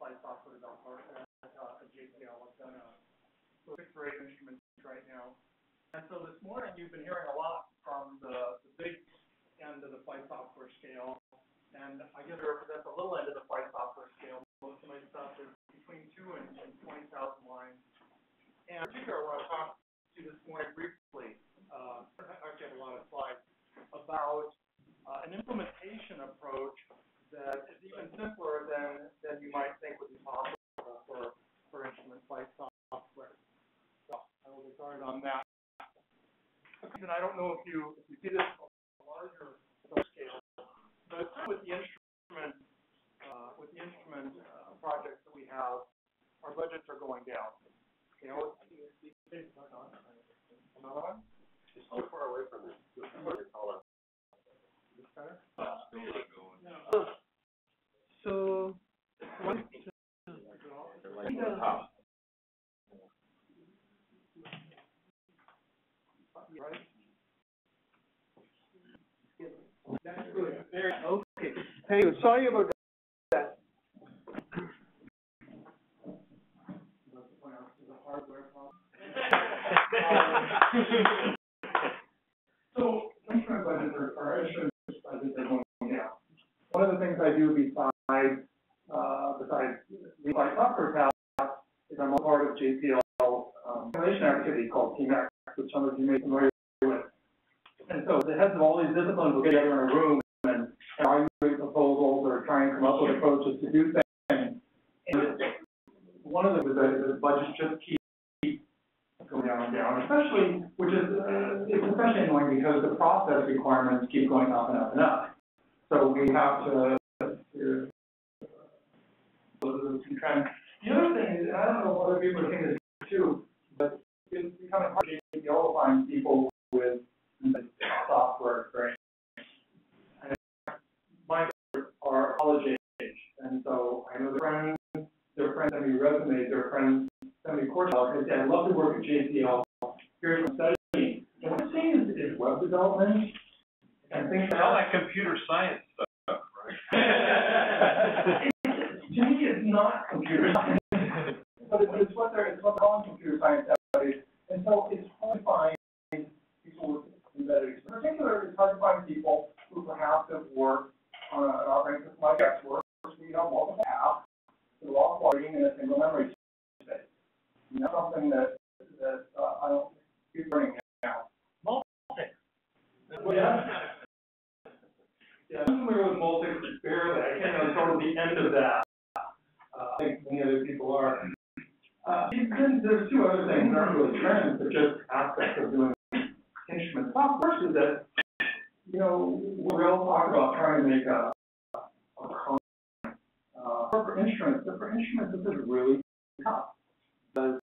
flight software developer at JPL. I've done 6 or 8 instruments right now. And so this morning you've been hearing a lot from the big end of the flight software scale. And I guess it represents a little end of the flight software scale. Most of my stuff is between 2 and 20,000 lines. And in particular, I want to talk to you this morning briefly, I actually have a lot of slides, about an implementation approach that is even simpler than you might think would be possible for instrument flight software. So I will get started on that. And I don't know if you see this on a larger scale, but with the instrument projects that we have, our budgets are going down. You know, another one? It's too far away from this. This better? So, what? Right? That's good. Very okay. Hey, sorry about that. So, insurance budgets are insurance budgets are going down. One of the things I do besides the flight software task is I'm a part of JPL simulation activity called TMAC, which some of you may be familiar with. And so the heads of all these disciplines will get together in a room and evaluate proposals or try and come up with approaches to do things. And one of them is the budget just keep going down and down, especially, which is it's especially annoying because the process requirements keep going up and up and up. So we have to trend. The other thing is, I don't know if other people are thinking this too, but it's becoming hard to find people with software experience. And mine are college age, and so I know their friends send me resumes, their friends send me courses. They say, I'd love to work at JPL. Here's what I'm studying. And what I'm saying is web development and things like all that computer science stuff, right? To me, it's not computer science, but it's what they're calling computer science studies. And so it's hard to find people with embedded experience. In particular, it's hard to find people who perhaps have worked on an operating system like XWorks. We have multiple apps that are all operating in a single memory space. And that's something that I don't keep learning now. Yeah, I'm familiar with Multics barely. I can't really go to the end of that. I think many other people are. There's 2 other things that aren't really trends, but just aspects of doing instrument software. First is that, you know, we're all talking about trying to make a for instruments, this is really tough. Because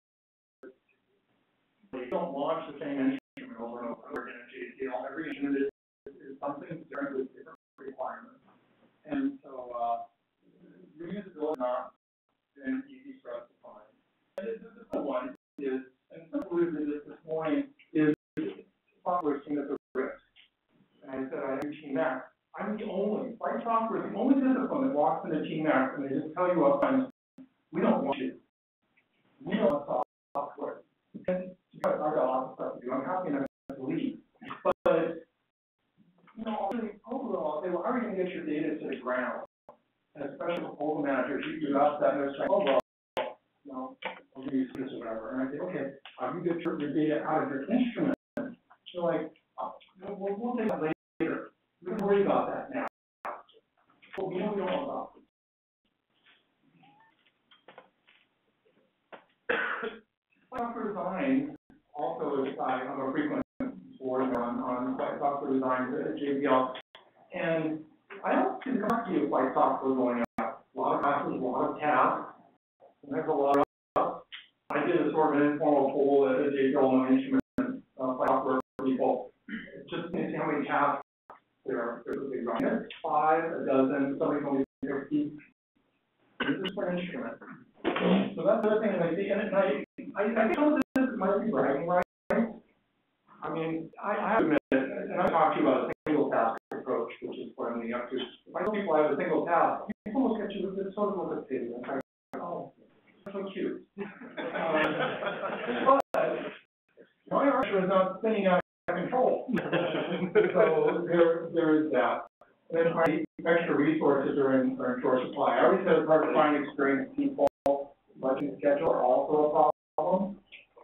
you don't launch the same instrument over and over again at JPL. Every instrument is something different with different requirements. And so reusability is not been easy for us to find. And the second one is, and some alluded to this morning, is software seen as a risk. And I said I do TMAC. I'm the only, flight software is the only discipline that walks into TMAC and they just tell you up front, we don't want you. We don't want software. And I've got a lot of stuff to do. I'm happy enough to leave. But, you know, overall, I'll say, well, how are you going to get your data to the ground? And especially proposal managers, you ask that and they're saying, oh, well, you know, I'll give you this or whatever. And I say, okay, how do you get your data out of your instrument? They're like, oh, we'll take that later. We don't worry about that now. Well, we don't know about it. Software design also is, I'm a frequent board on software design at JPL. And I don't see the complexity of flight software going up. A lot of classes, a lot of tasks, and there's a lot of stuff. I did a sort of an informal poll at JPL on instrument flight software people. Just to see how many tasks there's a big run. It's 5, a dozen, somebody told me 60. This is for an instrument. So that's the other thing that I see. And I think some of this might be bragging rights. I mean, I have to admit, and I talked to you about a single task approach, which is what I'm leading up to. If I tell people I have a single task, people look at you with sort of look at pity. oh, so cute. But my archer is not spinning out of control. So there is that. And then my extra resources are in short supply. I always said hard to find experienced people. Budget schedule are also a problem.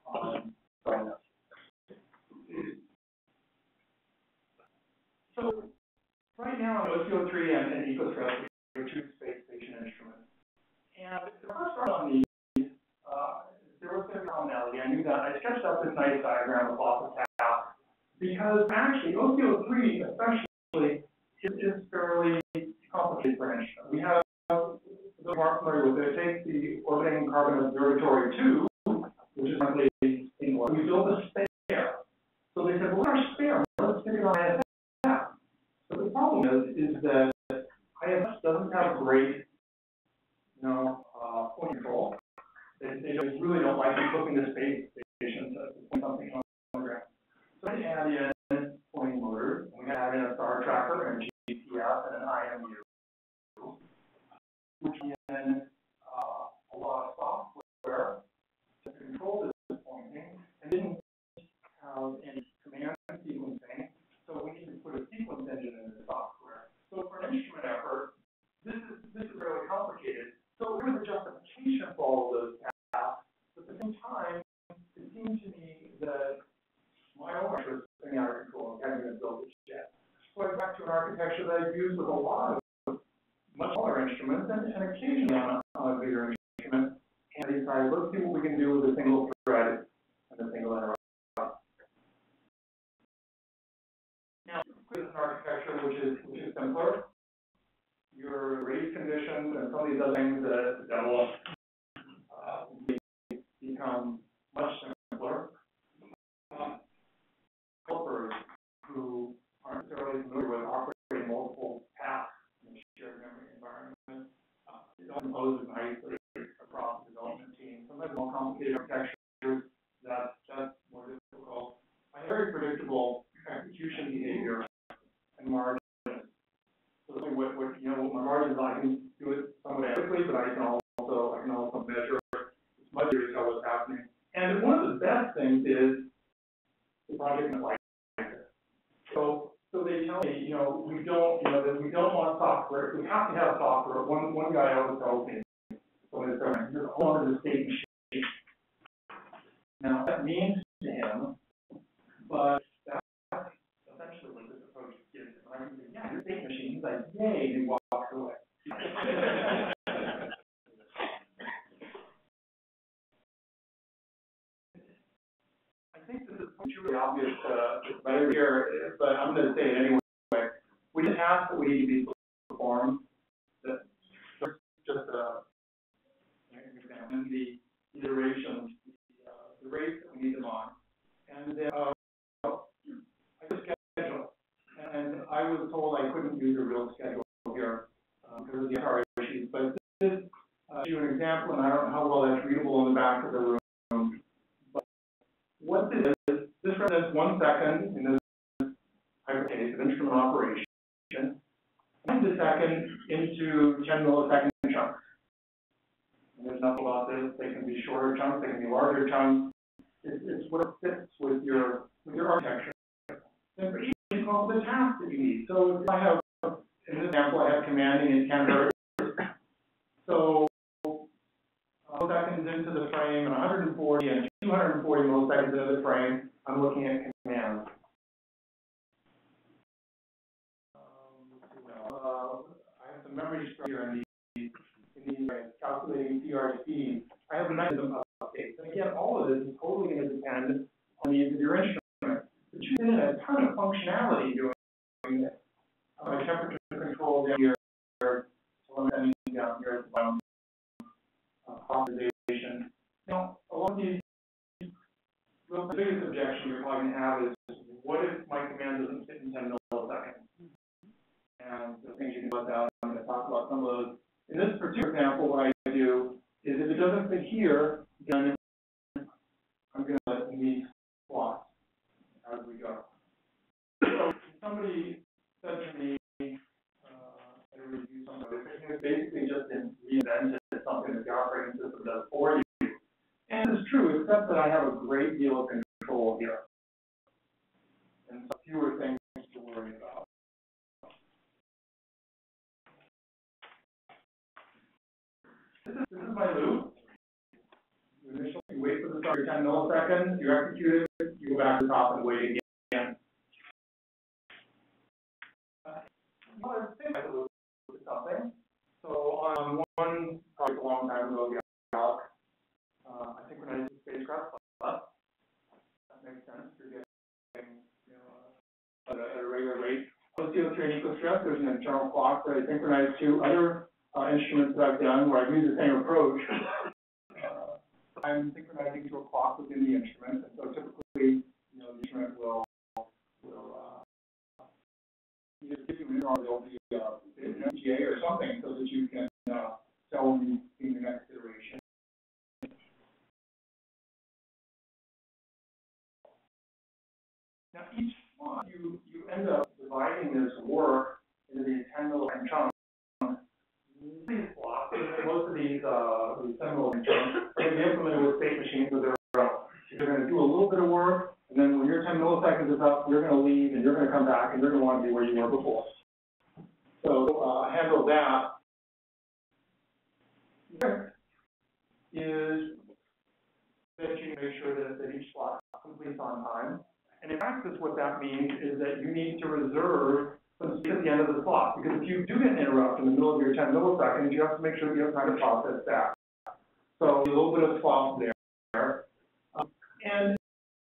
So right now, OCO3 and EcoStress are two space station instruments. And the first start on these, there was a commonality. I knew that. I sketched up this nice diagram with lots of tasks because actually OCO3 especially is fairly complicated for an instrument. We have, those who aren't familiar with it, it takes the orbiting carbon observatory 2, which is currently in orbit. We built a spare. So they said, well, what's our spare? Let's stick it on ISS. So the problem is that ISS doesn't have great, point control. They just really don't like equipping the space station to point something on the ground. So they add in pointing motors, and we add in a star tracker and a GPS and an IMU, which in a lot of software to control this pointing and didn't have any command sequencing, so we need to put a sequence engine in the software. So for an instrument effort, this is really complicated. So there was a justification for all of those tasks, but at the same time, it seemed to me that my own archer was spinning out of control and having to build it yet. So I went back to an architecture that I've used with a lot of much smaller instruments and occasionally on a bigger instrument. And I decided, let's see what we can do with a single thread and a single interrupt. Now, this is an architecture which is simpler. Your race conditions and some of these other things that will become much simpler. Helpers who aren't necessarily familiar with operating multiple tasks in a shared memory environment, don't pose nicely across the development team. Sometimes more complicated architectures, that's more difficult. Very predictable execution behavior and margins. So what my margins, I can do it somewhat quickly, but I can also measure as much as how what's happening. And one of the best things is the project is like this. So they tell me, we don't want software. We have to have software. One guy always tells me, you're all in the state machine. Now that means to him, but that's essentially what this approach gives him. I can say, yeah, you're state machine. He's like, yay, and he walks away. I think this is really obvious right here, but I'm going to say it anyway. We just have that we need to be performed. Just an example, the iterations, the rates that we need them on, and then I just schedule. And I was told I couldn't use a real schedule here because of the entire issues. But this is you an example, and I don't know how well that's readable in the back of the room. But what this represents 1 second in this hypercase of instrument operation, and the second into 10 millisecond chunks. And there's nothing about this. They can be shorter chunks, they can be larger chunks. It's what fits with your architecture. And for each, you come up with a task that you need. So if I have, in this example, I have commanding in 10 hertz. So milliseconds into the frame and 140 and 240 milliseconds into the frame, I'm looking at commands. I have some memory structure in these calculating PR speed. I have a mechanism of updates. And again, all of this is totally going to depend on the needs of your instrument. But you get in a ton of functionality doing this. My temperature control down here, telemetry down here at the bottom, optimization. Now, a lot of these, the biggest objection you're probably going to have is, what if my command doesn't fit in 10 milliseconds? And the things you can do about that, I'm going to talk about some of those. In this particular example, what I do is if it doesn't fit here, then I'm going to let me plot as we go. So somebody said to me at a review, something basically just reinvented something that the operating that I have a great deal of control here. And so fewer things to worry about. This is my loop. You initially wait for the start 10 milliseconds, you execute it, you go back to the top and wait again. Well, I think I loop is something. So on one project a long time ago, I synchronized the spacecraft plus. That makes sense. You're getting, at a regular rate. OCO3 and EcoStress, there's an internal clock that I synchronize to other instruments that I've done where I've used the same approach. I'm synchronizing to a clock within the instrument, and so typically, the instrument will either give you an or there'll be an MGA or something so that you can tell me in the next iteration. Now, each one, you end up dividing this work into these 10 millisecond chunks. These blocks, most of these 10 millisecond chunks, are going to be implemented with state machines of their own. You're going to do a little bit of work, and then when your 10 milliseconds is up, you're going to leave, and you're going to come back, and you're going to want to be where you were before. So handle that. Next is that you make sure that each slot completes on time. And in practice, what that means is that you need to reserve some space at the end of the slot, because if you do get an interrupt in the middle of your 10 milliseconds, you have to make sure that you have time to process that. So a little bit of swap there. And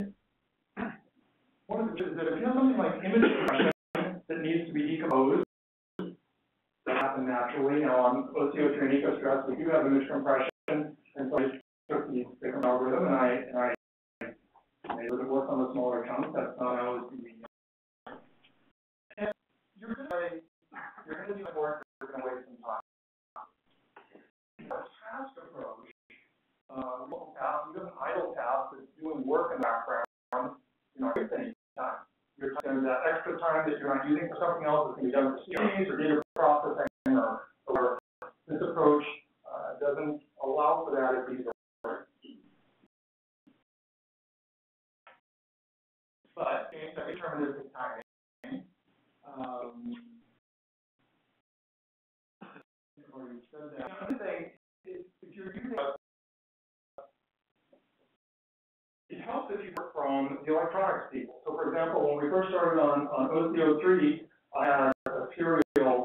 one of the things is that if you have something like image compression that needs to be decomposed, that happens naturally. Now on OCO3 and EcoStress, we do have image compression, and so I took the different algorithm and I made it work on the smaller chunks. That's not always convenient. And you're going to do work, you're going to waste some time. The task approach, local task, you have an idle task that's doing work in the background, you're not wasting any time. You're taking that extra time that you're not using for something else that can be done for CDs or data processing or this approach doesn't allow for that if these are. But deterministic timing. Already said that. The other thing is if you're using it helps if you work from the electronics people. So for example, when we first started on OCO3, I had a serial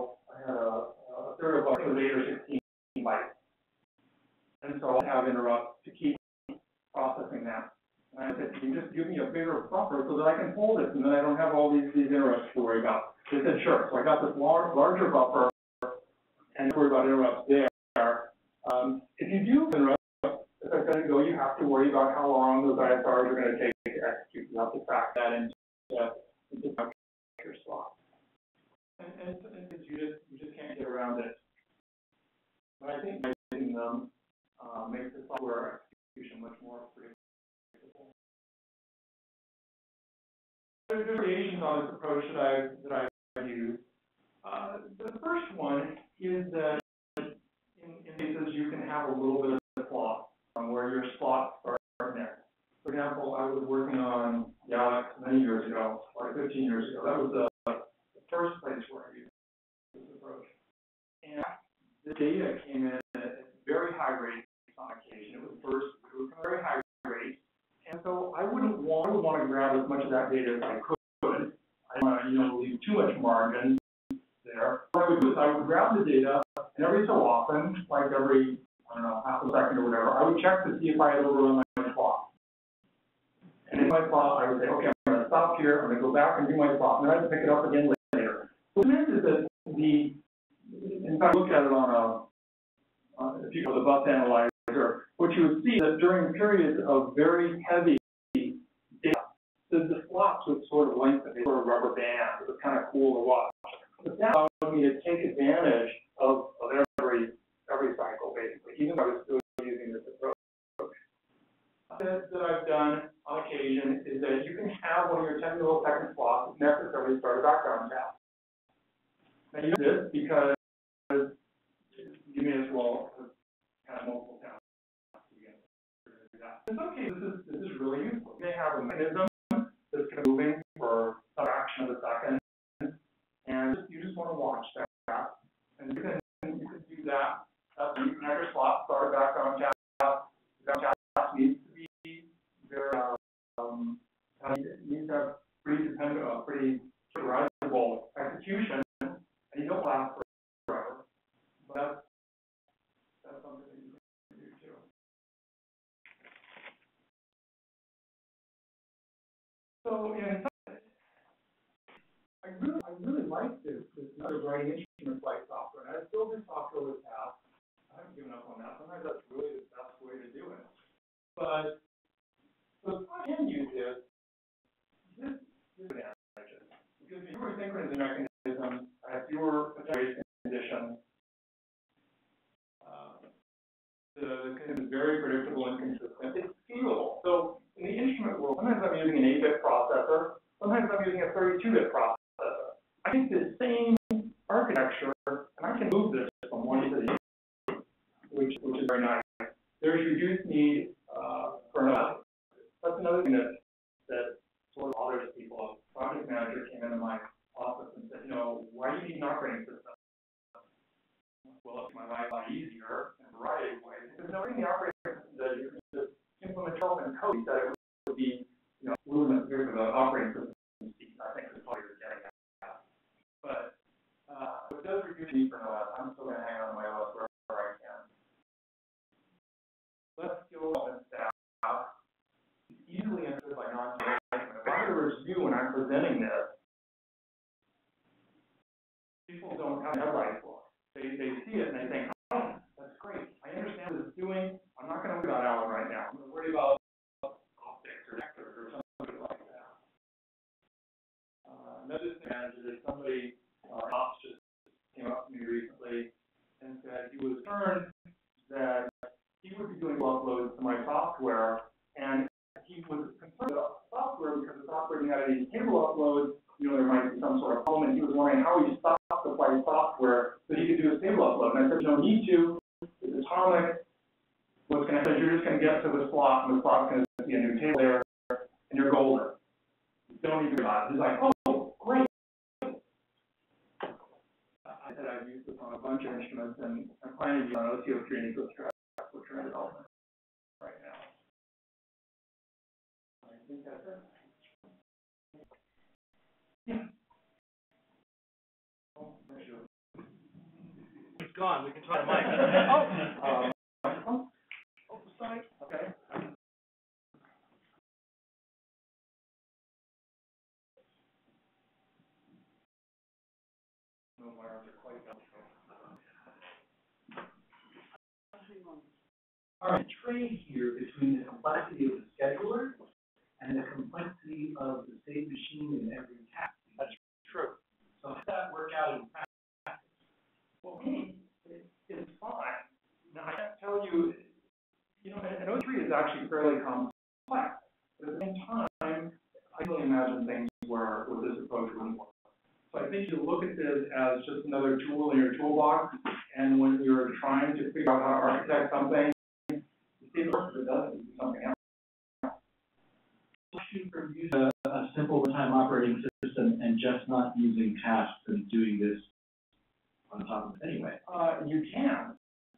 bus that was 8 or 16 bytes. And so I have interrupts to keep processing that. And I said, can you just give me a bigger buffer so that I can hold it, and then I don't have all these interrupts to worry about. They said, sure. So I got this larger buffer, and worry about interrupts there. If you do interrupt, as I said ago, you have to worry about how long those ISRs are going to take to execute. You have to factor that into your slot. And you just can't get around it. But I think using them makes the software execution much more predictable. There's variations on this approach that I've used. The first one is that in cases you can have a little bit of slot where your slots are next. For example, I was working on Galax many years ago, or 15 years ago. That was the first place where I used this approach. And the data came in at very high rates on occasion. It was very high rates. And so I would want to grab as much of that data as I could. I don't want to leave too much margin there. What I would do is I would grab the data, and every so often, like every, half a second or whatever, I would check to see if I had overrun my slot. And in my slot, I would say, okay, I'm going to stop here, I'm going to go back and do my slot, and then I'd pick it up again later. What it meant is that in fact, look at it on if you go to the bus analyzer, what you would see is that during periods of very heavy data, the slots would sort of lengthen, they sort of rubber band. It was kind of cool to watch. But that allowed me to take advantage of every cycle, basically, even though I was still using this approach. That I've done on occasion is that you can have one of your 10 millisecond slots necessarily start a background task. Now you do this because you may as well have multiple tasks together. in some cases, this is really useful. You may have a mechanism that's kind of moving for a fraction of a second, and you just want to watch that. And you can do that. You can have your slot start a background task. Background task needs to be very, needs to have pretty reliable execution, and you don't last forever. But that's something that you can do too. So, I really like this writing instrument flight software, and I've built this software with tasks. I haven't given up on that. Sometimes that's really the best way to do it. But so if I can use this advantages. Because fewer synchronous mechanisms, fewer attenuation conditions. The code is very predictable and consistent. It's scalable. So in the instrument world, sometimes I'm using an 8-bit processor, sometimes I'm using a 32-bit processor. I think the same architecture, and I can move this from one to the other, which is very nice. There's reduced need for analysis. That's another thing that sort of bothers people. A project manager came into my office and said, why do you need an operating system? Well, it's my life a lot easier in a variety of ways. Because knowing the operating system that you can just implement development code that it would be, movement through the operating system. I think is probably you're getting at. But it does reduce need for OS. I'm still going to hang on to my OS wherever I can. Let's go and staff. It's easily answered by non-management. If I were to review when I'm presenting this, people don't have headlights for it. They see it and they think, oh, that's great. I understand what it's doing. I'm not going to worry about Alan right now. I'm going to worry about optics or vectors or something like that. Another thing is somebody, Ops just came up to me recently and said he was concerned that he would be doing uploads to my software, and he was concerned about the software because the software had a table upload. There might be some sort of problem, and he was wondering how he stopped the flight software so he could do a table upload. And I said, you don't need to. It's atomic. What's going to happen is you're just going to get to the slot, and the slot's going to see a new table there, and you're golden. You don't need to do that. He's like, oh, great. I said I've used this on a bunch of instruments, and I'm planning to use it on OCO3 and EcoStrat, which are in development right now. I think that's it. Yeah. Oh, sure. It's gone. We can try the mic. Sorry. Okay. No, my arms are quite down. All right, trade here between the complexity of the scheduler and the complexity of the state machine in every task. That's true. So how does that work out in practice? Well, it's fine. Now, I can't tell you, an O3 is actually fairly complex. But at the same time, I can imagine things where this approach wouldn't work. So I think you look at this as just another tool in your toolbox, and when you're trying to figure out how to architect something, you see it works, if it doesn't, you do something else. Shoot for using a simple real-time operating system and just not using tasks and doing this on top of it anyway. You can.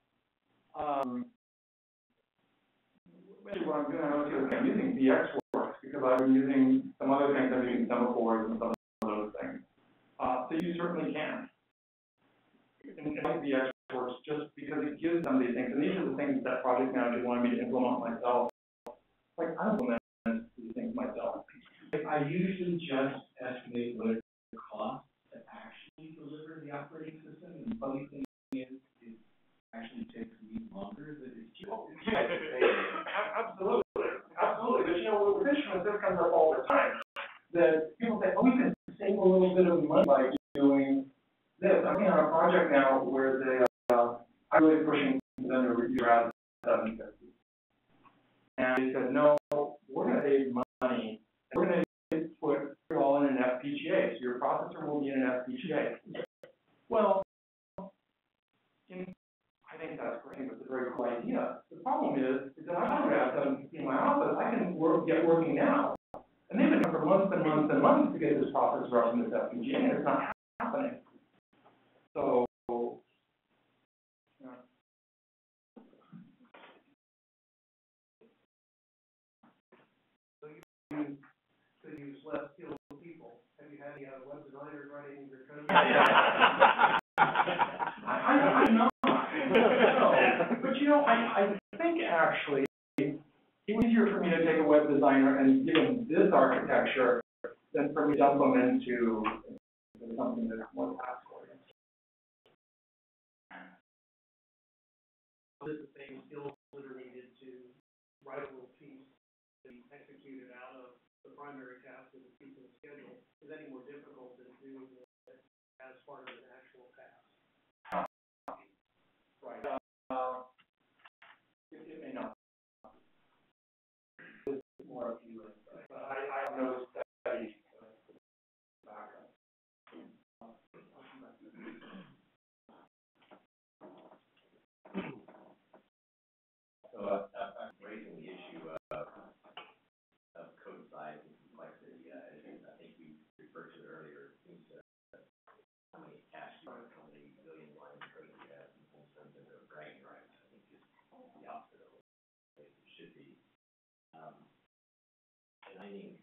What I'm doing, I'm using VxWorks because I'm using some other things. I'm using semaphores and some of those things. So you certainly can. And like VxWorks just because it gives some of these things. And these are the things that project managers wanted me to implement myself. Like I implement these things myself. I usually just estimate what it costs to actually deliver the operating system. And the funny thing is, it actually takes me longer than it's Absolutely. Absolutely. But with instruments, this comes up all the time. That people say, oh, we can save a little bit of money by doing this. I'm working on a project now where they are really pushing them to review around 750. And they said, no, we're going to save money. We're going to put it all in an FPGA. So your processor will be in an FPGA. Well, I think that's great. it's a very cool idea. The problem is that I don't have them in my office, I can get working now. And they've been for months and months and months to get this process running with FPGA, and it's not happening. So, yeah. So you could use less skilled people. Have you had any web designers writing your code? I'm not. No. But you know, I think actually it was easier for me to take a web designer and give him this architecture than for me to dump them into something that's more task oriented. Is the same skills that are needed to write a little piece and execute it out of the primary task of the piece of the schedule is any more difficult than doing it as part of an actual task? Right. It may not. It's more appealing, but I have no study background. So, I'm raising the issue of code size and complexity. I think we referred to it earlier. It seems how many cache lines, how many billion lines of code you have in terms of their bragging rights. I think is the opposite of what it should be. And I think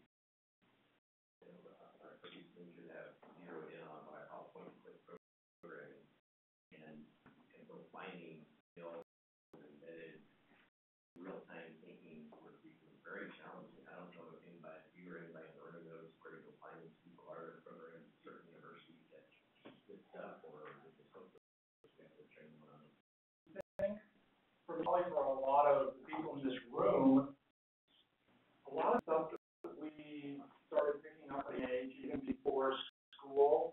our producers should have zeroed in on what I call point-and-click programming and refining skills embedded real-time thinking would be very challenging. I don't know if anybody, you or anybody in the room knows where you'll find these people are to program at certain universities that this stuff, or is it something we have to train them on? I think probably for a lot of the people in this room, a lot of stuff that we started picking up at an age even before school.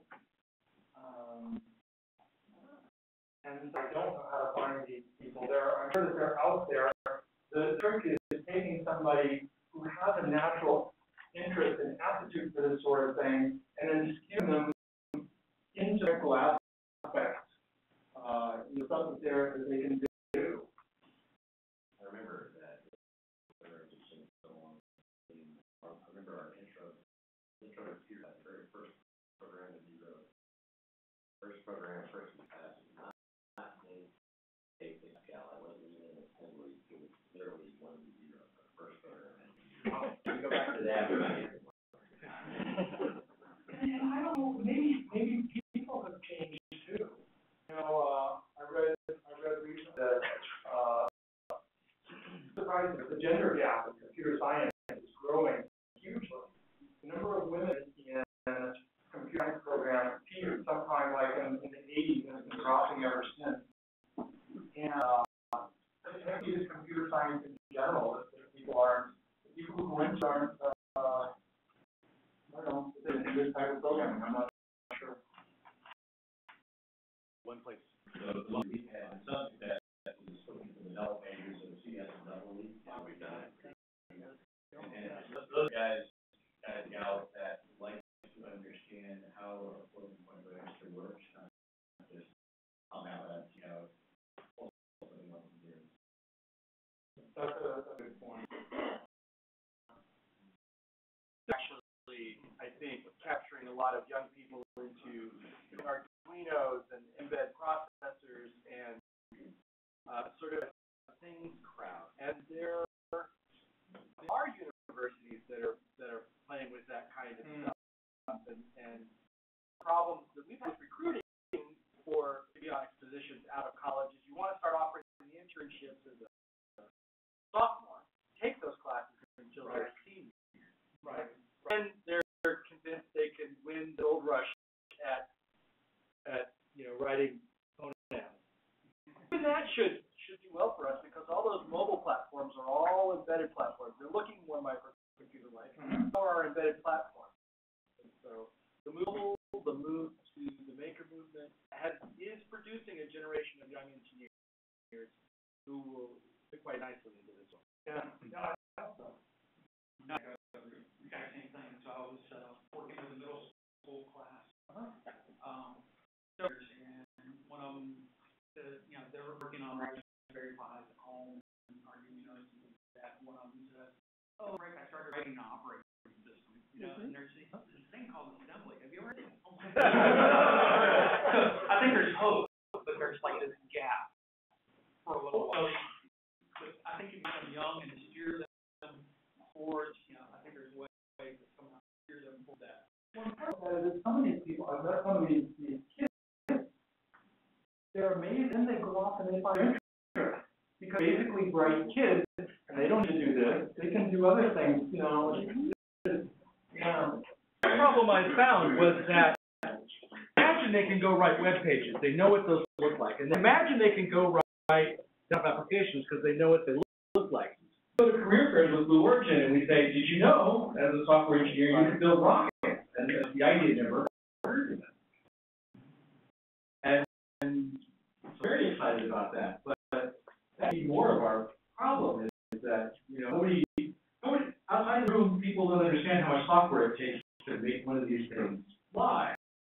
And I don't know how to find these people. I'm sure that they're out there. The trick is taking somebody who has a natural interest and aptitude for this sort of thing, and then skewing them into technical aspects. Stuff that they can do. I remember that. I remember our intro to the very first program that you wrote. First class was not in Pascal. I wasn't even in assembly. It was literally 1 to 0. The first program. We go back to that. And I don't know, maybe people have changed too. You know, I read recently that surprisingly, the gender gap in computer science is growing hugely. The number of women in computer science programs peaked sometime like in the 80s and has been dropping ever since. And I think it's computer science in general that the people who went aren't, I don't know, in this type of programming. I'm not sure. One place. So we've had some that is looking for the double majors of the CS and double league. Yeah, we've done it. And those guys and gals that like to understand how a floating point register works, not just come out and see how something else is doing. That's a good point. Actually, I think capturing a lot of young people into Arduinos and embed processors and sort of a things crowd. And there are universities that are playing with that kind of stuff. And problems that we've had with recruiting for avionics positions out of college is you want to start offering the internships as a sophomore. Take those classes until they're senior. Right. And they're convinced they can win the gold rush at writing phonograms. And that should do well for us because all those mobile platforms are all embedded platforms. They're looking more microcomputer-like. Or our embedded platform. And so the move to the maker movement is producing a generation of young engineers who will fit quite nicely into this one. Yeah. No, I hope so. Exact same thing. So I was working with a middle school class. And one of them, they were working on Raspberry oh, right, I started writing an operating system, you know, and there's this thing called assembly. Have you ever heard of it? Oh my God. I think there's hope, but there's like this gap for a little while. But I think if you become young and steer them towards, you know, I think there's ways that somehow steer them towards that. Well, part of that is some of these people, I've met some of these kids, they're amazed, and they go off and they find interest. Because basically bright kids, and they don't need to do this, they can do other things, you know. Yeah. The problem I found was that, imagine they can go write web pages, they know what those look like, and imagine they can go write applications because they know what they look like. Go to career fairs with Blue Origin and we say, did you know, as a software engineer, you can build rockets? And the idea never occurred to them. And I'm very excited about that, but that's more of our problem is that, you know, nobody, outside the room, people don't understand how much software it takes to make one of these things fly.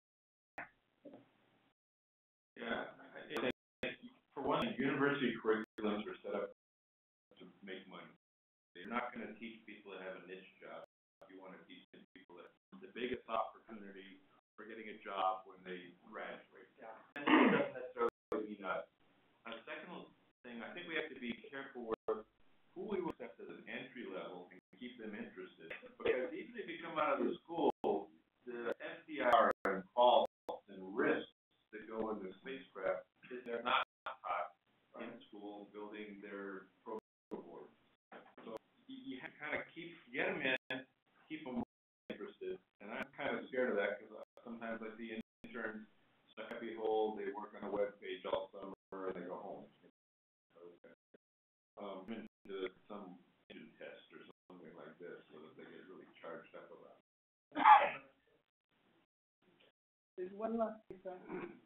Yeah, I think, for one thing, university curriculums are set up to make money. You're not gonna teach people that have a niche job. You wanna teach people that the biggest opportunity for getting a job when they graduate. Yeah. And it doesn't necessarily mean that. A second thing, I think we have to be careful with who we will accept as an entry level and keep them interested. Because even if you come out of the school, the FDR and faults and risks that go into spacecraft is they're not taught in school building their program boards. So you have to kind of get them in, keep them interested. And I'm kind of scared of that because sometimes I see interns stuck at the hole, they work on a web page all summer and they go home. Into some engine test or something like this so that they get really charged up about it. There's one last thing. So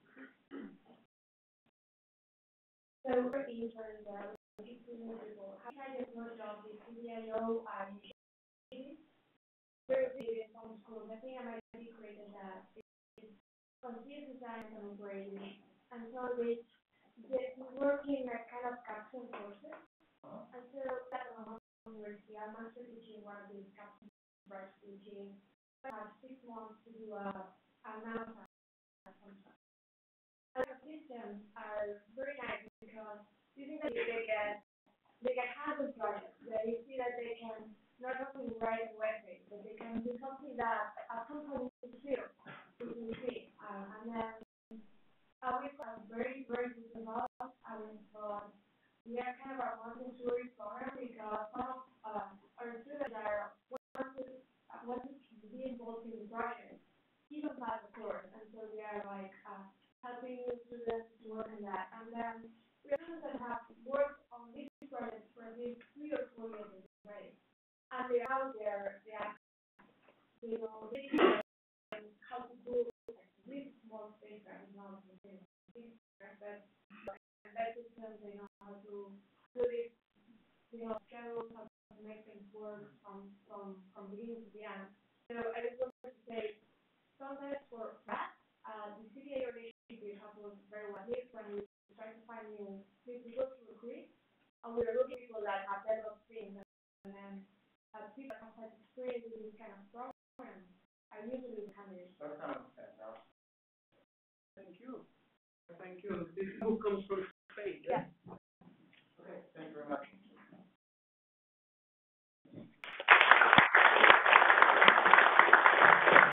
for the interns, looking for more people, how can I get more jobs with CDIO and initiatives? Very big in some schools. I think I might be creating that. It's computer science and operating. And so they work in a kind of capstone courses. And so at the university, I'm actually teaching one of these capstone branch teaching. I have 6 months to do a nanoScience contract. And the systems are very nice because using that they get hands-on projects where you see that they can not only write a web page, but they can do something that a company can feel, which is me. And then we have very, very good results. We are kind of a Montessori program because some of our students want to be involved in the project, even past the course, and so we are like helping students to work on that. And then we have students that have worked on these projects for at least 3 or 4 years already, and they're out there, they know how to do really small spacecraft, not the same spacecraft, but that systems, they know how to do this, schedules, how to make things work from beginning to the end. So I just wanted to say, sometimes for that, the CDIO initiative has worked very well here when we try to find new people to recruit, and we're looking for people that have developed things, and then people that have had experience with this kind of program are usually the candidates. That sounds fantastic. Thank you. Thank you. This book comes from Spain. Yeah.